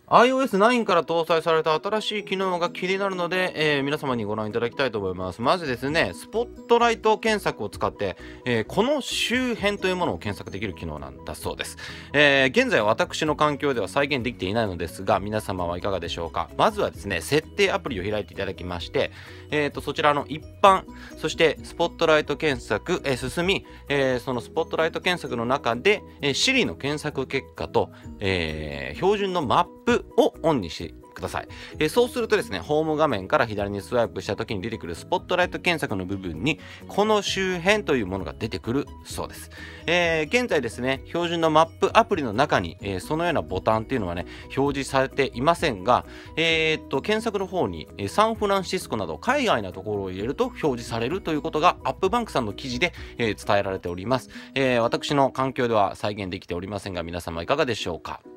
iOS9 から搭載された新しい機能が気になるので、皆様にご覧いただきたいと思います。まずですね、スポットライト検索を使って、この周辺というものを検索できる機能なんだそうです。現在私の環境では再現できていないのですが、皆様はいかがでしょうか。まずはですね、設定アプリを開いていただきまして、そちらの一般、そしてスポットライト検索、進み、そのスポットライト検索の中で、Siri の検索結果と、標準のマップをオンにしてください。そうするとですね、ホーム画面から左にスワイプした時に出てくるスポットライト検索の部分に、この周辺というものが出てくるそうです。現在ですね、標準のマップアプリの中に、そのようなボタンっていうのはね、表示されていませんが、検索の方に、サンフランシスコなど海外のところを入れると表示されるということがアップバンクさんの記事で、伝えられております。私の環境では再現できておりませんが、皆様いかがでしょうか。